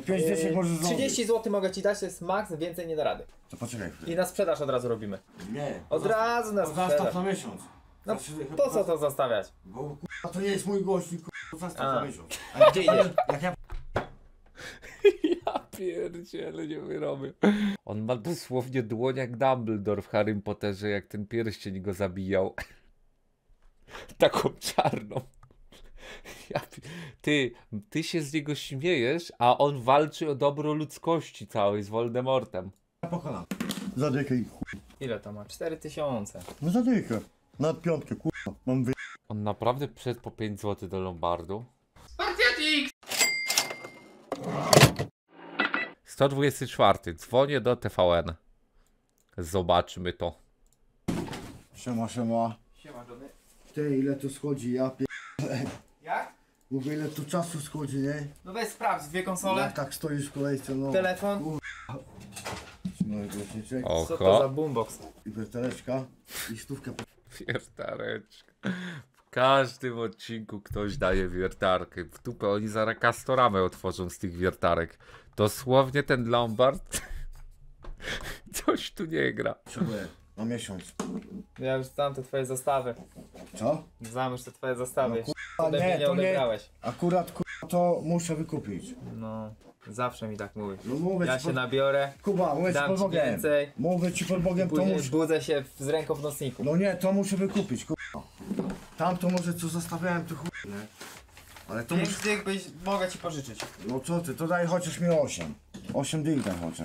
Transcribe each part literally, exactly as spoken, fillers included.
pięć dyszek możesz zrobić. trzydzieści złotych mogę ci dać, to jest maks, więcej nie da rady. To poczekaj chwilę. I na sprzedaż od razu robimy. Nie. Od razu na Zastaw sprzedaż. na miesiąc. No Znaczy, po co to zostawiać? Bo kurwa, to nie jest mój gość, kurwa, zastaw A. na miesiąc. A gdzie idziesz? Jak ja Ja pierdzielę, nie wyrobię. On ma dosłownie dłoń jak Dumbledore w Harrym Potterze, jak ten pierścień go zabijał. Taką czarną. Ja, pi- ty, ty się z niego śmiejesz, a on walczy o dobro ludzkości całej z Voldemortem. pokonam. Zadykę i chuj. Ile to ma? cztery tysiące. No zadykę. Na piątkę, kurwa. Mam wy... On naprawdę przyszedł po pięć złotych do Lombardu. sto dwudziesty czwarty. Dzwonię do T V N. Zobaczmy to. Siema, siema. Siema, Johnny. Ty, ile tu schodzi, ja pier... Jak? Mówię, ile tu czasu schodzi, nie? No weź sprawdź, dwie konsole, Jak tak stoisz w kolejce, no. telefon. No i głośniczek. Co to za Oho. boombox? I werteleczka. I stówkę. Wiertareczka. W każdym odcinku ktoś daje wiertarkę. W dupę oni zaraz kastoramę otworzą z tych wiertarek. Dosłownie ten Lombard coś tu nie gra. Potrzebuję. Na miesiąc. Ja już znam te twoje zastawy. Co? Znam już te twoje zastawy. No, No, nie, nie, nie to nie. odebrałeś. Akurat, kurwa, to muszę wykupić. No, zawsze mi tak mówisz. No mówię Ja ci się pod... nabiorę, Kuba, mówię ci dam pod ci Bogiem. więcej, Mówię ci pod Bogiem, to później muszę... budzę się z ręką w nocniku. No nie, to muszę wykupić, kurwa. Tam to może co zostawiałem, to chuj, nie? Ale to muszę... Pięć dych byś, mogę ci pożyczyć. No co ty, to daj chociaż mi osiem. osiem dych daj chociaż.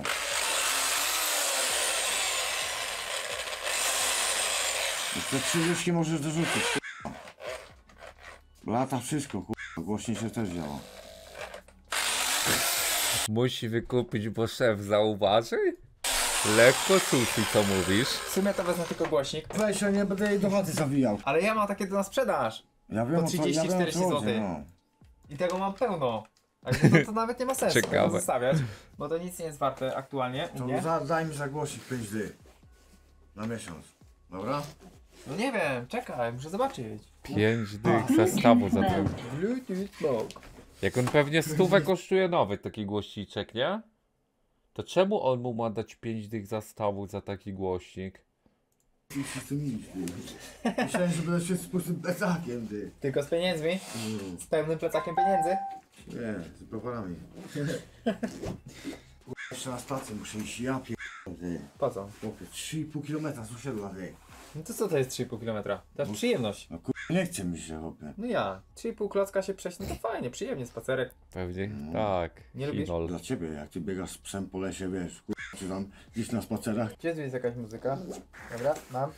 Te trzydzieści możesz dorzucić, kurwa. Lata wszystko, kurwa. Głośniej się też działa. Musi wykupić, bo szef zauważy? Lekko sushi, co mówisz? W sumie to wezmę tylko głośnik. Weź, ja nie będę jej do chaty zawijał. Ale ja mam takie do na sprzedaż. Ja wiem, Po o co- trzydzieści ja wiem, o co czterdzieści chodzi, złotych. no. I tego mam pełno. Także to, to nawet nie ma sensu Ciekawe. tego zostawiać, bo to nic nie jest warte aktualnie u To mnie. za, daj mi za głosik pięć dych. Na miesiąc. Dobra? No nie wiem, czekaj, muszę zobaczyć. Pięć dych zestawu za to. Bluetooth smoke. Jak on pewnie stówę kosztuje nowy taki głośniczek, nie? To czemu on mu ma dać pięć dych zastawu za taki głośnik? Ty się z tym iść, ty. Myślałem, że będę się z pustym plecakiem, ty. Tylko z pieniędzmi? Mm. Z pełnym plecakiem pieniędzy? Nie, z browarami. Jeszcze na stację muszę iść, ja pierdolę. Po co? Chłopie, trzy i pół kilometra z osiedla, ty. No to co to jest trzy i pół kilometra? To jest przyjemność. No kur... nie chce mi się, chłopie. No ja, trzy i pół klocka się przejść, no to fajnie, przyjemnie, spacerek. Pewnie No. tak. Nie lubisz? Hinol. Dla ciebie, jak ty biegasz z psem po lesie, wiesz, kur... czy tam gdzieś na spacerach. Gdzie tu jest jakaś muzyka? Dobra, mam.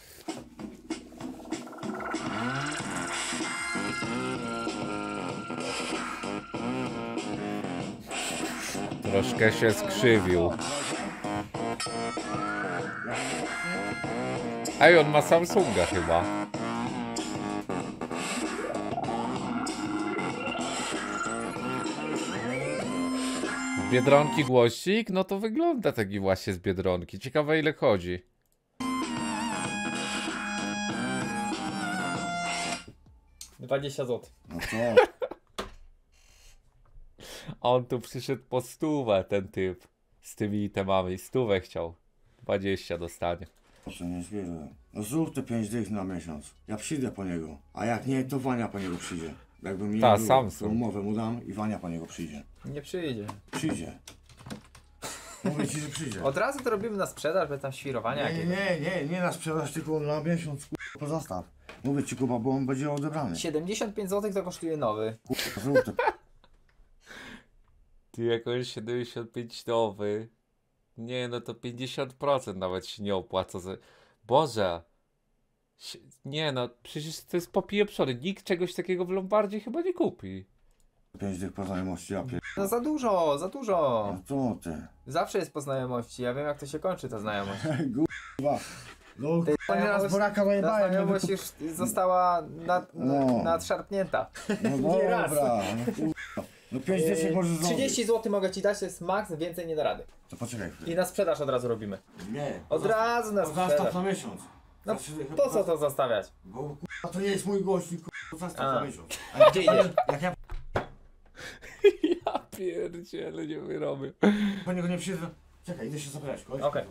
Troszkę się skrzywił. Ej, on ma Samsunga chyba. Z Biedronki głosik? No to wygląda taki właśnie z Biedronki. Ciekawe ile chodzi. dwadzieścia złotych. No co? A on tu przyszedł po stówę, ten typ. Z tymi itemami. Stówę chciał. dwadzieścia dostanie. Proszę, nie zwierzę. No zrób te pięć dych na miesiąc. Ja przyjdę po niego. A jak nie, to Wania po niego przyjdzie. Jakbym nie Ta, był, Samsung. to umowę mu dam i Wania po niego przyjdzie. Nie przyjdzie. Przyjdzie. Mówię ci, że przyjdzie. Od razu to robimy na sprzedaż, bez tam świrowania Nie, jakiegoś. nie, nie, nie na sprzedaż, tylko na miesiąc, kurwa, pozostaw. Mówię ci, Kuba, bo on będzie odebrany. siedemdziesiąt pięć złotych to kosztuje nowy. Kurwa, zrób te... Ty jakoś siedemdziesiąt pięć nowy. Nie, no to pięćdziesiąt procent nawet się nie opłaca. Za... Boże. Si- Nie no, przecież to jest popieprzone. Nikt czegoś takiego w Lombardzie chyba nie kupi. pięć dych po znajomości, ja pier... No za dużo, za dużo. No co ty? Zawsze jest po znajomości, ja wiem jak to się kończy ta znajomość. Kurwa. No, Tej kurwa, nieraz znajomość- boraka Ta najebałem, nie znajomość wykup... już została nad, No. nadszarpnięta. No nie raz. dobra, no kurwa. No pięć dyszek możesz zrobić. trzydzieści złotych mogę ci dać, to jest maks, więcej nie da rady. To poczekaj chwilę. I na sprzedaż od razu robimy. Nie. Od razu na Zastaw sprzedaż. na miesiąc. No Znaczy, po co to zostawiać? Bo kurwa, to nie jest mój gość, kurwa, zastaw A. na miesiąc. A gdzie idziesz? Jak ja... Ja pierdziele, nie wyrobię. Po niego nie przyjdę. Czekaj, idę się zabrać. Okej. Okej.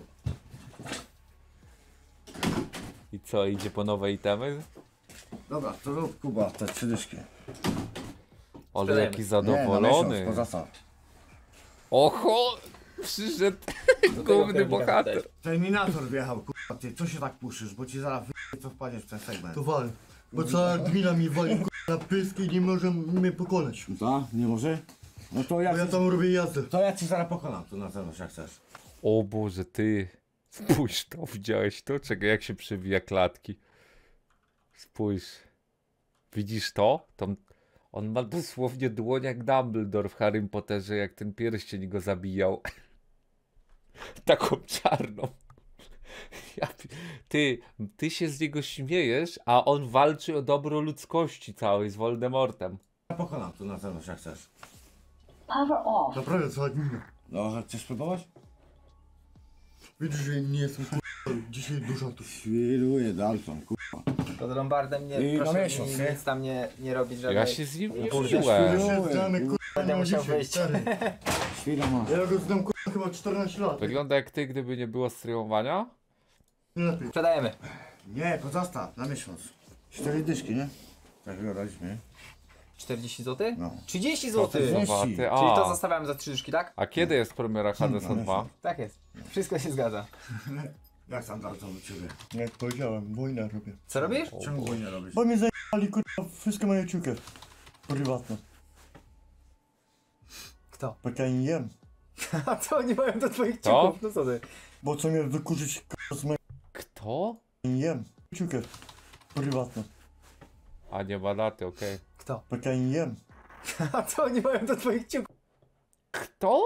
I co, idzie po nowe itemy? Dobra, to rób Kuba te trzy dyszki. Ale Sprzedajemy. jaki Nie, na zadowolony. miesiąc, poza co? Oho! Przyszedł Do tego główny kierownika bohater. też. Terminator wjechał, kurwa, ty, co się tak puszysz, bo ci zaraz wy... to wpadniesz w ten segment. To wal. Bo cała gmina mi wali k***a, na pysk i nie może mnie pokonać. Co? Nie może? No to ja, Bo ja ci, tam robię jazdę. to ja ci zaraz pokonam tu na zewnątrz, jak chcesz. O Boże, ty. Spójrz to, widziałeś to? Czekaj, jak się przewija klatki. Spójrz. Widzisz to? to? On ma dosłownie dłoń jak Dumbledore w Harrym Potterze, jak ten pierścień go zabijał. Taką czarną. Ja, pi- ty, ty się z niego śmiejesz, a on walczy o dobro ludzkości całej z Voldemortem. Ja pokonam tu na zewnątrz, jak chcesz. Power off. Naprawdę cała gmina. No, chcesz spróbować? Widzisz, że nie jestem k***a, dzisiaj dużo tu. Świruję Dalton, kurwa. Pod Lombardem nie, I na proszę miesiąc, mi nie? nic tam nie, nie robić, żadnej... Ja się z nim nie Kurde, biłem. świru- My się znamy k***a, Będę no musiał dzisiaj, wyjść. stary. Świra ma. Ja go znam k***a chyba czternaście lat. Wygląda jak ty, gdyby nie było streamowania. Nie lepiej. Sprzedajemy. Nie, pozostaw, na miesiąc. Cztery dyszki, nie? Tak wygraliśmy. czterdzieści złotych? No. trzydzieści złotych! To ty Zobaty, Czyli to a. zostawiamy za trzy dyszki, tak? A kiedy jest premiera Hadesa No, dwa? Tak jest. Wszystko się zgadza. Jak tam Dalton u ciebie? Jak powiedziałem, wojnę robię. Co robisz? Czemu wojnę robisz? Bo mnie zajebali k***a wszystkie moje ciuchy. Prywatne. Kto? Bo ja nie jem. A co oni mają do twoich Co? ciuchów? No co ty? Bo co mnie wykurzyć k***a z mojego Kto? nie jem. Ciuchy. Prywatne. A nie ma daty, okej. Kto? Bo ja nie jem. A co oni mają do twoich ciuchów? Kto?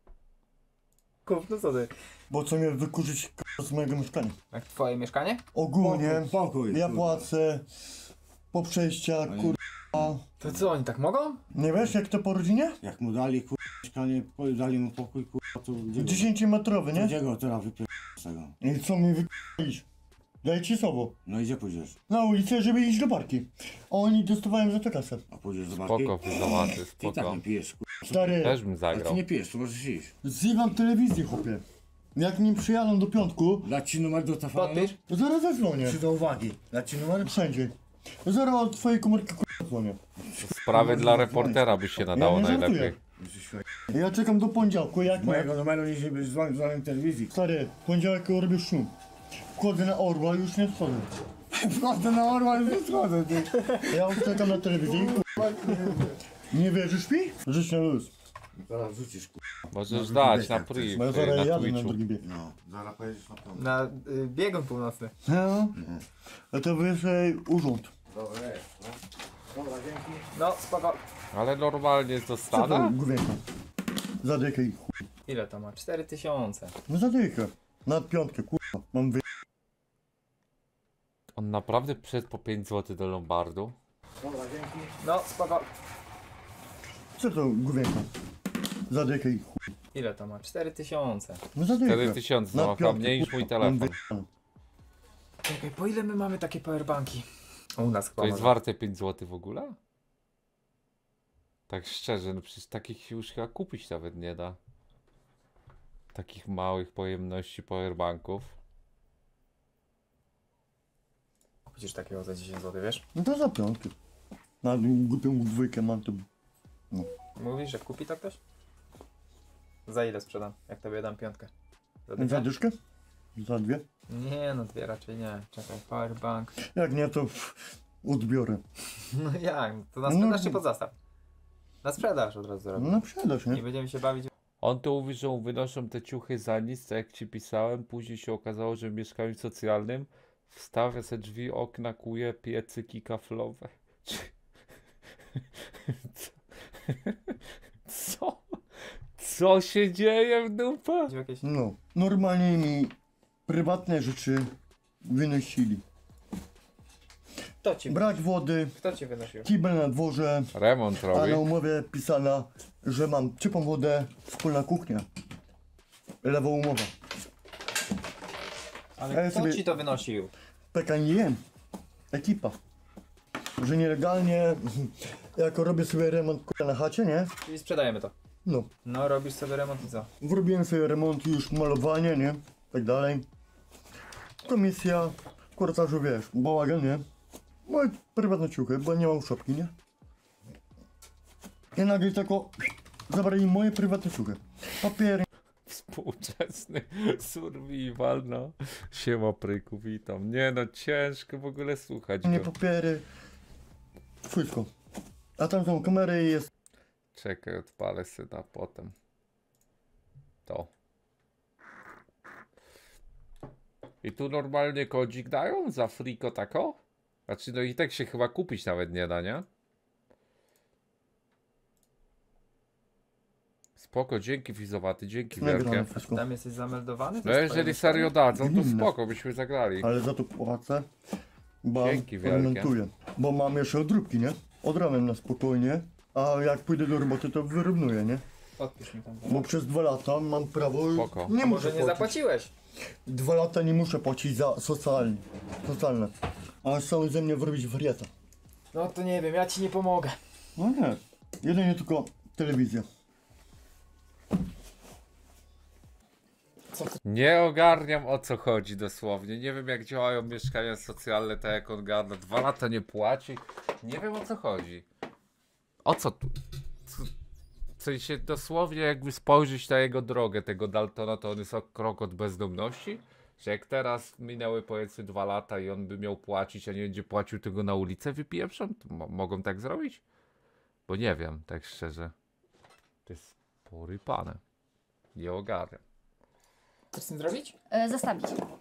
No co ty? Bo co mnie wykurzyć k***a z mojego mieszkania. Jak twoje mieszkanie? Ogólnie Pokój, pokój, ja kurwa. płacę po przejściach, nie. kurwa. To co, oni tak mogą? Nie wiesz jak to po rodzinie? Jak mu dali kurwa mieszkanie, po- dali mu pokój, kurwa, to gdzie go, dziesięciometrowy, to nie? gdzie go teraz wypier... z tego? I co mi wypić? Daj ci sobą. No i gdzie pójdziesz? Na ulicę, żeby iść do parki. A oni dostawałem za to kasę. A pójdziesz do barki? Spoko, wyzowaty, Ty i tak spoko. nie pijesz, kurwa. Stary, Też bym Ale ty zagrał. nie pijesz, to możesz iść. zjewam telewizję, chłopie. Jak nim przyjadą do piątku, Dać ci numer do telefonu? Podpisz? to zaraz zadzwonię. Czy do uwagi? Dać ci numer? Wszędzie. Zaraz od twojej komórki k***a dzwonię. Sprawy dla reportera by się nadało Ja nie najlepiej. żartuję. Jesteś świetny. Ja czekam do poniedziałku, jak nie. Mojego numeru nie się być dzwonił dzwonił telewizji. Stary, w poniedziałek robię szum. Wchodzę na Orła, już nie wchodzę. Wchodzę na orła, już nie schodzę, ty. Ja już czekam na telewizji. k***a. Nie wierzysz mi? Życz na luz. Zaraz rzucisz, kurwa. Możesz No, dać wiesz, na jak priv, Bo ja ty, zaraz na jadę na Twitchu. drugi bieg. No, zaraz pojedziesz na pewno. Na y, biegun północny. No. A to wyżej urząd. Dobra, jest, no. Dobra, dzięki. No, spoko. Ale normalnie Co to zostanę? główienka? Zadykę i chuj. Ile to ma? cztery tysiące. No zadykę. Na piątkę, kurwa. Mam wy... On naprawdę przyszedł po pięć złotych do Lombardu. Dobra, dzięki. No, spoko. Co to główienka? Zadykę i chuj. Ile to ma? cztery tysiące. No zadykę. cztery tysiące, no chyba mniej niż mój kurwa, mam telefon. wyjebane. Czekaj, po ile my mamy takie powerbanki? U nas chyba To jest może. warte pięć złotych w ogóle? Tak szczerze, no przecież takich się już chyba kupić nawet nie da. Takich małych pojemności powerbanków. Kupisz takiego za dziesięć złotych, wiesz? No to za piątkę. Na głupią dwójkę mam to... Mówisz, że kupi to ktoś? Za ile sprzedam? Jak tobie dam piątkę? Za Za dychę? dyszkę? Za dwie? Nie, no dwie raczej nie. Czekaj, powerbank. Jak nie, to pff, odbiorę. No jak? To na No. sprzedaż czy pod zastaw? Na sprzedaż od razu zrobię. No sprzedaż, Nie nie? będziemy się bawić. On to mówi, że mu wynoszą te ciuchy za nic, tak jak ci pisałem. Później się okazało, że w mieszkaniu socjalnym wstawia se drzwi, okna, kuje, piecyki kaflowe. Czy- Co? Co? Co się dzieje w dupę? Jakieś... No. Normalnie mi prywatne rzeczy wynosili. Kto ci, Brać wody, kto ci wynosił? kibel na dworze, Remont a robi. na umowie pisana, że mam ciepłą wodę, wspólna kuchnia. Lewa umowa. Ale Ja kto sobie- ci to wynosił? P K N M. Ekipa. Że nielegalnie, jak robię sobie remont kurwa, na chacie, nie? Czyli sprzedajemy to. No, No, robisz sobie remont i co? zrobiłem sobie remont, już malowanie, nie? Tak dalej. Komisja, w korytarzu, wiesz, bałagan, nie? Moje prywatne ciuchy, bo nie mam szopki, nie? I nagle tako zabrali moje prywatne ciuchy. Papiery, Współczesny survival, no. Siema Pryku, witam. Nie no, ciężko w ogóle słuchać nie go. papiery, wszystko. A tam są kamery i jest Czekaj, odpalę sobie na potem. To. I tu normalnie kodzik dają za friko tako? Znaczy no i tak się chyba kupić nawet nie da, nie? Spoko, dzięki Fizowaty, dzięki nagrane wielkie. wszystko. Tam jesteś zameldowany? To No jest jeżeli twoje serio dadzą, to Gminne. spoko, byśmy zagrali. Ale za to płacę, bo Dzięki wielkie. alimentuję. Bo mam jeszcze odróbki, nie? Od rana na spokojnie, a jak pójdę do roboty, to wyrównuję, nie? Odpisz mi tam. Bo przez dwa lata mam prawo, Spoko. nie A muszę może nie płacić. zapłaciłeś? Dwa lata nie muszę płacić za socjalnie, socjalne. A chcą ze mnie wyrobić wariata. No to nie wiem, ja ci nie pomogę. No nie, jedynie tylko telewizja. Nie ogarniam o co chodzi dosłownie. Nie wiem jak działają mieszkania socjalne, tak jak on gada. Dwa lata nie płaci. Nie wiem o co chodzi. O co tu? Co- W sensie dosłownie jakby spojrzeć na jego drogę, tego Daltona, to on jest o krok od bezdomności? Że jak teraz minęły powiedzmy dwa lata i on by miał płacić, a nie będzie płacił tego na ulicę wypieprzą, to mo- mogą tak zrobić? Bo nie wiem, tak szczerze. To jest porypane. Nie ogarniam. Chcesz z tym zrobić? E, zastawić.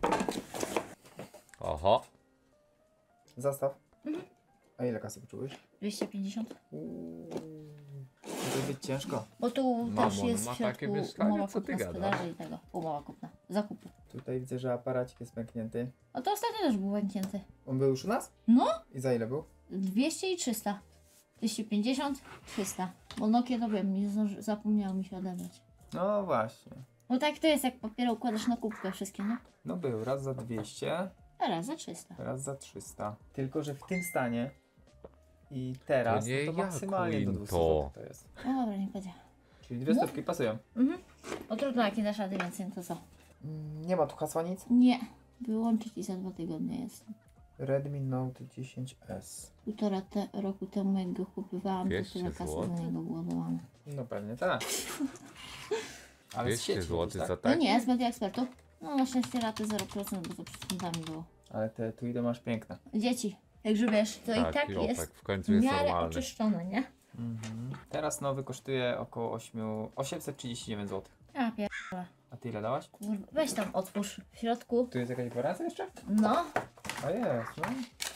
Oho. Zastaw. A ile kasy poczułeś? dwieście pięćdziesiąt. To być ciężko. Bo tu Mamo, też no jest ma w środku takie mieszkanie? umowa Co ty kupna gadasz? sprzedaży i tego. Umowa kupna. Zakupu. Tutaj widzę, że aparacik jest pęknięty. No to ostatnio też był pęknięty. On był już u nas? No, I za ile był? dwieście i trzysta. dwieście pięćdziesiąt, trzysta. Bo Nokia to wiem, nie zdąży, zapomniało mi się odebrać. No właśnie. No tak to jest, jak papiery układasz na kubkę wszystkie, no. No był, raz za dwieście, Teraz za trzysta. raz za trzysta. Tylko, że w tym stanie i teraz, To nie no to ja, maksymalnie do Queen, dwieście to. złotych to jest. No dobra, nie będzie. Czyli dwie stówki pasują. Mhm. O trudno, jak nie dasz rady więcej, no to co? Mm, Nie ma tu hasła nic. Nie. Wyłączyć i za dwa tygodnie jest. Redmi Note dziesięć S. Półtora te, roku temu, jak go kupowałam, to dwieście tyle kasy złotych? na niego było dawane. No pewnie tak. Ale z dwieście sieci złotych tak? za No tak? nie, z media ekspertów. No na szczęście raty zero procent, bo to przed świętami było. Ale te tu idę masz piękne. Dzieci, także wiesz, to i Tak, tak Jopek, jest w końcu w jest miarę normalny. oczyszczone, nie? Mhm. Teraz nowy kosztuje około osiem- osiemset trzydzieści dziewięć złotych. A pier... A ty ile dałaś? Kurwa, weź tam otwórz w środku. Tu jest jakaś gwarancja jeszcze? No, A jest, no.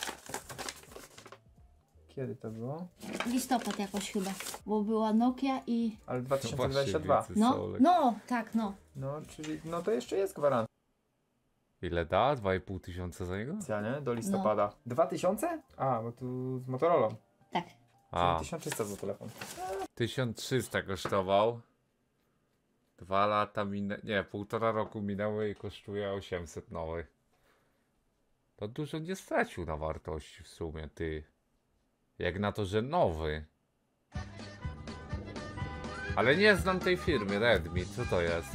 Kiedy to było? listopad jakoś chyba, bo była Nokia i... Ale No dwa tysiące właśnie, dwudziesty drugi. widzę, No, Solek. no, tak, no. No, czyli no to jeszcze jest gwarancja, Ile da? Dwa i pół tysiąca za niego? nie? Do listopada. Dwa tysiące? A, bo tu z Motorolą. Tak. A, Czyli tysiąc trzysta za telefon. tysiąc trzysta kosztował. Dwa lata minęły, nie, półtora roku minęły i kosztuje osiemset nowy. To dużo nie stracił na wartości w sumie, ty. Jak na to, że nowy. Ale nie znam tej firmy, Redmi, co to jest?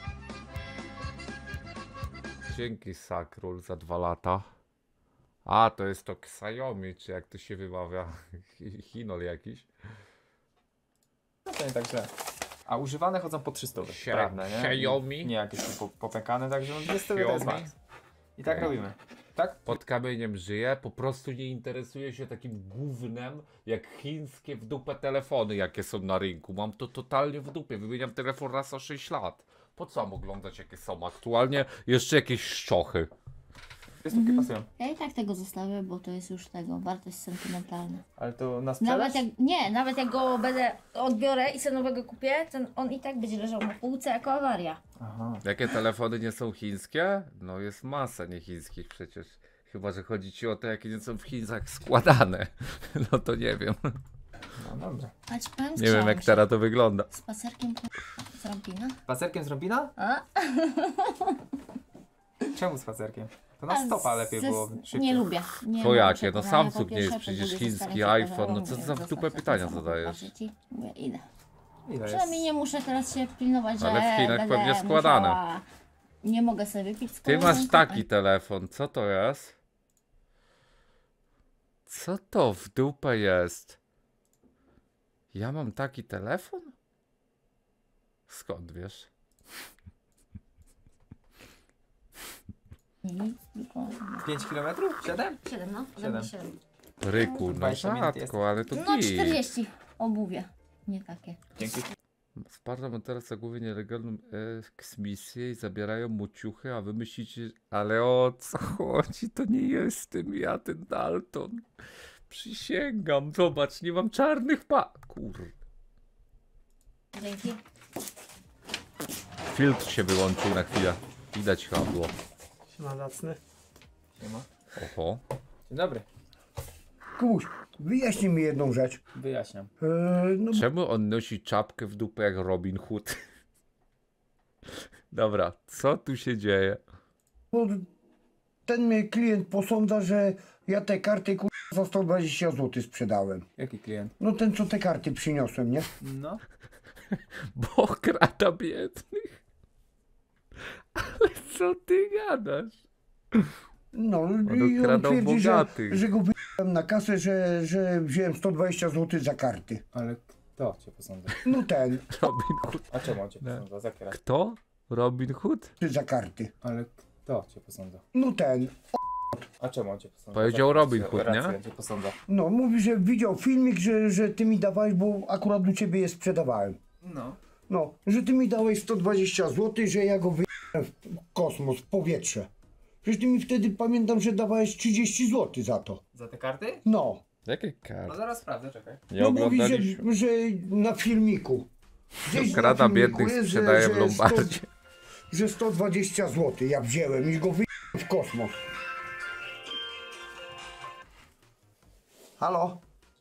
Dzięki Sakrul za dwa lata. A, to jest to Xiaomi, czy jak to się wymawia? Chi- Chinol jakiś. No to nie tak źle. A używane chodzą po trzysta, Xia- prawda, nie? Xiaomi? Nie jakieś tu po, popękane, także no dwie stówy to jest Xiaomi? max. I tak Okej. robimy. Tak? Pod kamieniem żyje, po prostu nie interesuje się takim gównem jak chińskie w dupę telefony, jakie są na rynku. Mam to totalnie w dupie, wymieniam telefon raz o sześć lat. Po co mam oglądać jakie są aktualnie? Jeszcze jakieś szczochy. Dwie stówki pasują. Ja i tak tego zostawię, bo to jest już tego, wartość sentymentalna. Ale to na sprzedaż? Nawet jak, nie, nawet jak go będę, odbiorę i sobie nowego kupię, to on i tak będzie leżał na półce jako awaria. Aha. Jakie telefony nie są chińskie? No jest masa nie chińskich przecież. Chyba, że chodzi ci o te, jakie nie są w Chinach składane. No to nie wiem. No dobra. A ci powiem, Nie wiem jak teraz to wygląda. Spacerkiem po... z Rampina. Spacerkiem z Robina? A? Czemu spacerkiem? To A na stopa lepiej ze- było szybciej. Nie lubię. Nie To mam jakie? No przekonania, po Samsung nie jest pierwsze, po przecież drugie, chiński zostawiam się iPhone, no co kawałek, za mówię, w dupę zostaw pytania ten samochód, zadajesz? patrzę ci, mówię, idę. Ile Przynajmniej nie muszę teraz się pilnować, że Ale w Chinach będę pewnie składane. musiała- Nie mogę sobie wypić z Ty masz koleżanką. taki telefon, co to jest? Co to w dupę jest? Ja mam taki telefon? Skąd wiesz? Nic, dokładnie. pięć kilometrów? siedem? siedem, no. Siedem. siedem. Ryku, no dwadzieścia minut jest. rzadko, ale to No git. czterdzieści obuwie. Nie takie. Dzięki. Z parlamentarza głównie nielegalną eksmisję i zabierają mu ciuchy, a wy myślicie, ale o co chodzi? To nie jestem ja, ten Dalton. Przysięgam, zobacz, nie mam czarnych pa... Kur... Dzięki. Filtr się wyłączył na chwilę. Widać chyba było. Siema zacny. Siema. Oho. Dzień dobry. Kubuś, wyjaśnij mi jedną rzecz. Wyjaśniam. Eee, no, Czemu on nosi czapkę w dupę jak Robin Hood? Dobra, co tu się dzieje? bo ten mnie klient posądza, że ja te karty kur... za sto dwadzieścia złotych sprzedałem. Jaki klient? No ten, co te karty przyniosłem, nie? No. Bo krata biednych. Ale co ty gadasz? No On i on okradał twierdzi, że, bogatych. że go wyjąłem na kasę, że, że wziąłem sto dwadzieścia złotych za karty. Ale kto cię posądza? No ten, Robin Hood. A czemu on cię Nie. posądza? Za kierat. Kto? Robin Hood? ty za karty. Ale kto cię posądza? No ten, A czemu on cię posądza? Powiedział Za- Robin za- Hood, nie? rację, cię posądza. no mówi, że widział filmik, że, że ty mi dawałeś, bo akurat u ciebie je sprzedawałem. No. No, że ty mi dałeś sto dwadzieścia złotych, że ja go wyjąłem w kosmos, w powietrze. Przecież ty mi wtedy pamiętam, że dawałeś trzydzieści złotych za to. Za te karty? No, Jakie No karty? zaraz sprawdzę, czekaj. Nie no mówi, że, oglądaliśmy. że na filmiku. Gdzieś na Krada filmiku biednych jest, sprzedaje w że Lombardzie. sto, że sto dwadzieścia złotych ja wziąłem i go wyjąłem w kosmos. Halo?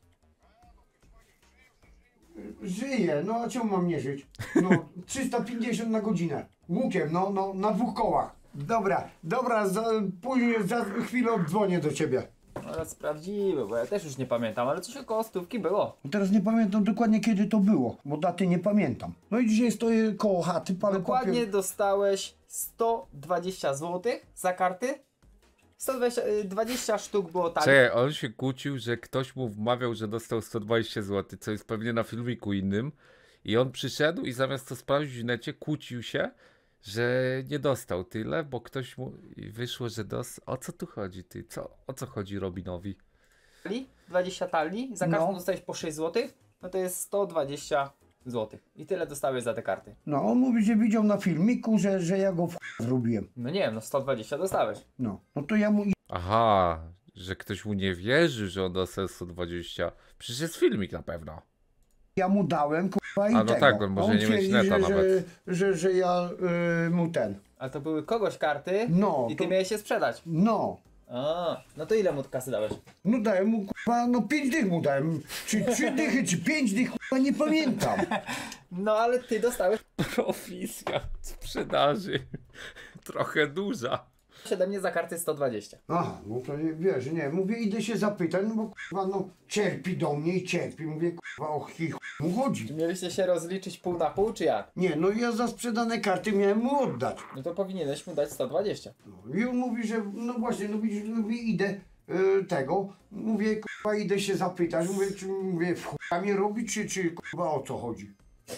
Żyję, no a czemu mam nie żyć? No, trzysta pięćdziesiąt na godzinę. Łukiem, no, no, na dwóch kołach. Dobra, dobra, za, później za chwilę oddzwonię do ciebie. Ale sprawdzimy, bo ja też już nie pamiętam, ale coś około stówki było. Teraz nie pamiętam dokładnie kiedy to było, bo daty nie pamiętam. No i dzisiaj stoję koło chaty, palę Dokładnie papier. dostałeś sto dwadzieścia złotych za karty. sto dwadzieścia, y, dwadzieścia sztuk było tak. Czekaj, on się kłócił, że ktoś mu wmawiał, że dostał sto dwadzieścia złotych, co jest pewnie na filmiku innym. I on przyszedł i zamiast to sprawdzić w necie, kłócił się, że nie dostał tyle, bo ktoś mu... I wyszło, że dostał... O co tu chodzi, ty? Co? O co chodzi Robinowi? dwadzieścia talii, za każdą No. dostałeś po sześć złotych, no to jest sto dwadzieścia złotych. I tyle dostałeś za te karty. No, on mówi, że widział na filmiku, że, że ja go w ch- zrobiłem. No nie wiem, no sto dwadzieścia dostałeś. No, no to ja mu Aha, że ktoś mu nie wierzy, że on dostał sto dwadzieścia. Przecież jest filmik na pewno. ja mu dałem, kurwa, i A no tego. tak, on może on nie mieć twierdzi, neta że, nawet. Że, że, że ja y, mu ten. A to były kogoś karty No, i ty to- miałeś się sprzedać. No, A, no to ile mu kasy dałeś? no dałem mu, kurwa, no pięć dych mu dałem. Czy trzy dychy, czy pięć dych, kurwa, nie pamiętam. No ale ty dostałeś Prowizja sprzedaży. Trochę duża. ode mnie za karty sto dwadzieścia. Aha, no to nie, wiesz, nie, mówię, idę się zapytać, no bo kurwa, no cierpi do mnie i cierpi. Mówię, kurwa, o chuj mu chodzi. Czy mieliście się rozliczyć pół na pół, czy jak? Nie, no ja za sprzedane karty miałem mu oddać. No to powinieneś mu dać sto dwadzieścia. No, I on mówi, że no właśnie, no widzisz, mówię, idę y, tego, mówię, kurwa, idę się zapytać, mówię, czy mówię, w chuja mnie robi, czy, czy kurwa, o co chodzi?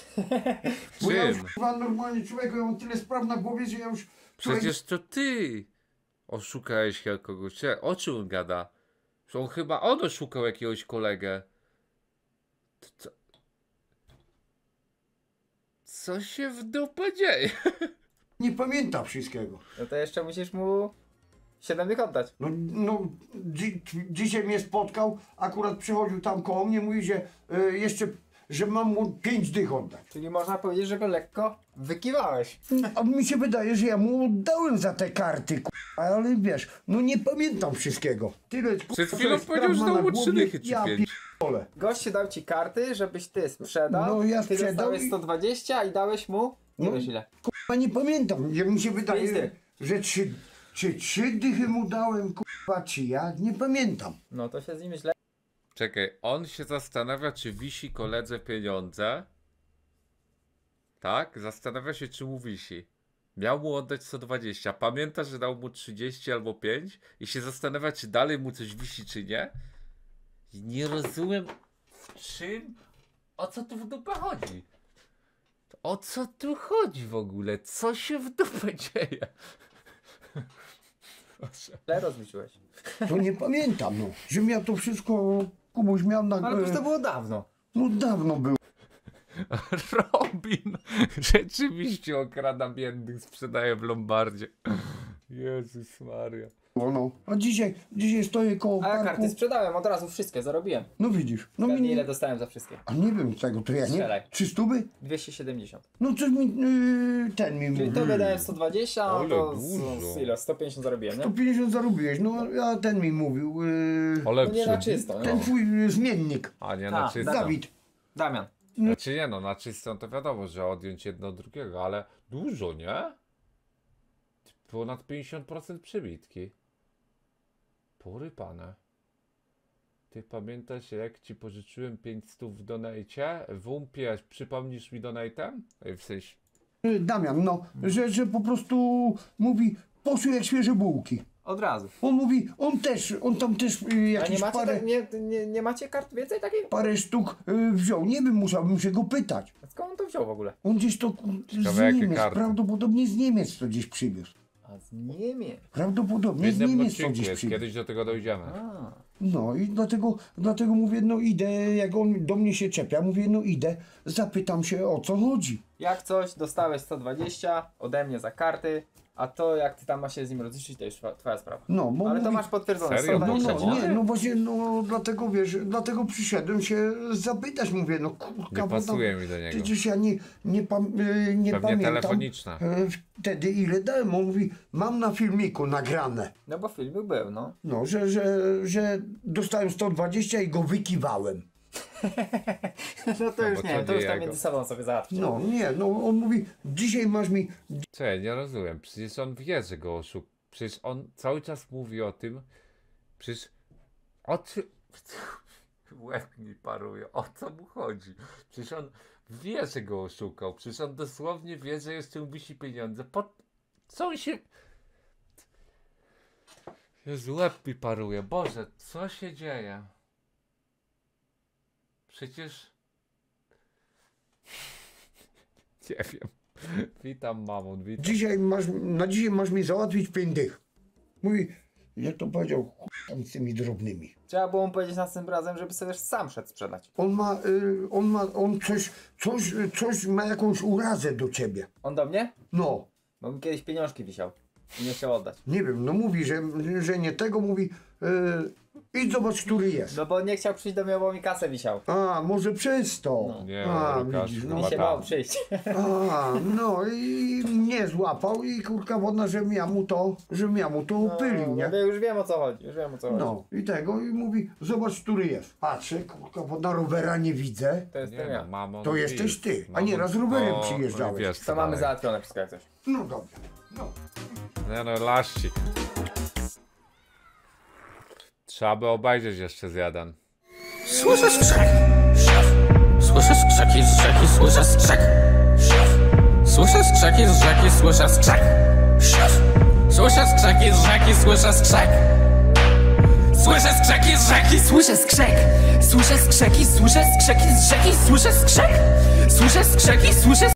Bo ja już, Czym? kurwa, normalnie człowieku, ja mam tyle spraw na głowie, że ja już... człowiek- Przecież to ty oszukałeś kogoś. Czekaj, o czym on gada? Że on chyba on oszukał jakiegoś kolegę. To Co, co się w dupę dzieje? Nie pamięta wszystkiego. No to jeszcze musisz mu siedem dych oddać. No, no dzi dzisiaj mnie spotkał, akurat przychodził tam koło mnie, mówi, że y, jeszcze, że mam mu pięć dych oddać. Czyli można powiedzieć, że go lekko wykiwałeś. A mi się wydaje, że ja mu oddałem za te karty, kurwa, ale wiesz, no nie pamiętam wszystkiego. Tyle, kurwa, Przed to chwilą jest powiedział, że spraw ma dał na mu trzy głowie, dychy czy ja pięć. pierdolę. Gość dał ci karty, żebyś ty sprzedał. No, ja ty sprzedał dostałeś i- sto dwadzieścia i dałeś mu nie No. wiesz ile. Kurwa, nie pamiętam, ja mi się wydaje, Pięć że, dych. że trzy, czy trzy dychy mu dałem, kurwa, czy ja, nie pamiętam. No to się z nim źle. Czekaj, on się zastanawia, czy wisi koledze pieniądze. tak? Zastanawia się, czy mu wisi. Miał mu oddać sto dwadzieścia. Pamięta, że dał mu trzydzieści albo pięć i się zastanawia, czy dalej mu coś wisi, czy nie. I nie rozumiem, w czym, o co tu w dupę chodzi. O co tu chodzi w ogóle? Co się w dupę dzieje? Proszę. Źle rozliczyłeś. To nie pamiętam, no. Żebym ja to wszystko, Kubuś miał na... Ale przecież to było dawno. No dawno było. Robin rzeczywiście okrada biednych, sprzedaje w Lombardzie. Jezus Maria. No. A dzisiaj, dzisiaj stoję koło A ja parku. karty sprzedałem od razu wszystkie, zarobiłem. No widzisz. No Zgadnij, mi ile nie... dostałem za wszystkie? A nie wiem czego, to ja nie... Strzelaj. Trzy stówy? dwieście siedemdziesiąt. No coś mi... Yy, ten mi Czyli mówił. to wydałem sto dwadzieścia, a Ale to dużo. z, z ile? sto pięćdziesiąt zarobiłem, sto nie? pięćdziesiąt zarobiłeś, no a ten mi mówił. Yy, Ale No nie na czysto, ten no. twój yy, zmiennik. A nie A, na czysto. Dawid. Damian. Znaczy nie no, na czystą to wiadomo, że odjąć jedno od drugiego, ale dużo, nie? Ponad pięćdziesiąt procent przebitki. Porypane. Ty pamiętasz, jak ci pożyczyłem pięć stów w donajcie? W umpie, przypomnisz mi donatem? W sensie... Yy, Damian, no, że, że po prostu mówi, poszły jak świeże bułki. Od razu. On mówi, on też, on tam też yy, A nie jakieś macie, parę, tak, nie, nie, nie macie kart więcej takich? parę sztuk yy, wziął. Nie wiem, musiałbym się go pytać. Skąd on to wziął w ogóle? On gdzieś to Ciekawe, z jakie Niemiec, karty. prawdopodobnie z Niemiec to gdzieś przywiózł. A z Niemiec. W Prawdopodobnie z jednym Niemiec to odcinku gdzieś jest, przywiózł. kiedyś do tego dojdziemy. A. No i dlatego, dlatego mówię, no idę, jak on do mnie się czepia, mówię, no idę, zapytam się o co chodzi. Jak coś, dostałeś sto dwadzieścia ode mnie za karty, a to jak ty tam masz się z nim rozliczyć, to już twa- twoja sprawa. No, bo Ale to mówi, masz potwierdzone. Serio? sto no, dwadzieścia no, złotych? nie, no właśnie, no dlatego wiesz, dlatego przyszedłem się zapytać, mówię, no kurka, Nie bo pasuje tam, mi do niego. przecież ja nie, nie, pam, y, nie Pewnie pamiętam telefoniczne. e, wtedy ile dałem, on mówi, mam na filmiku nagrane, No bo filmik był, no. no, że, że, że dostałem sto dwadzieścia i go wykiwałem. No to już bo nie, to to już nie tam jego. między sobą sobie załatwcie. No nie, no on mówi, dzisiaj masz mi, Co ja nie rozumiem, przecież on wie, że go oszukał. Przecież on cały czas mówi o tym. Przecież o czym... Łeb mi paruje, o co mu chodzi? Przecież on wie, że go oszukał. Przecież on dosłownie wie, że jeszcze mu wisi pieniądze. Po... Co on się... Jezu, łeb mi paruje. Boże, co się dzieje? Przecież... Nie wiem. Witam mamon, witam. dzisiaj masz, na dzisiaj masz mi załatwić pięć dych. Mówi, jak to powiedział, chuj tam z tymi drobnymi. Trzeba było mu powiedzieć następnym razem, żeby sobie sam szedł sprzedać. On ma, y, on ma, on coś, coś, coś ma jakąś urazę do ciebie. On do mnie? No, Bo mi kiedyś pieniążki wisiał i nie chciał oddać. nie wiem, no mówi, że, że nie tego, mówi, y, idź zobacz, który jest. No bo nie chciał przyjść do mnie, bo mi kasę wisiał. A, może przez to. No. Nie, A, Łukasz, widzisz, Mi no. chyba się tam. bał przyjść. A, no i mnie złapał i kurka wodna, żebym ja mu to, żebym ja mu to upylił, No, nie? no, już wiem o co chodzi, już wiem o co chodzi. No i tego i mówi, zobacz, który jest. Patrzę, kurka wodna, rowera nie widzę. To jest Nie ten no, ja. mamon To jest. jesteś ty, a Mamon- nieraz rowerem no, przyjeżdżałeś. Wiesz, co To mamy dalej. załatwione wszystko jak coś. No dobra, no. Nie no, laści. Trzeba by obejrzeć jeszcze z jeden. Słyszę skrzek. Słyszę skrzeki z rzeki, słyszę skrzek. Słyszę skrzeki z rzeki, słyszę skrzek. Słyszę skrzeki z rzeki, słyszę skrzek. Słyszę skrzeki z rzeki, słyszę skrzek. Słyszę skrzeki, słyszę skrzeki z rzeki, słyszę skrzek. Słyszę skrzeki, słyszę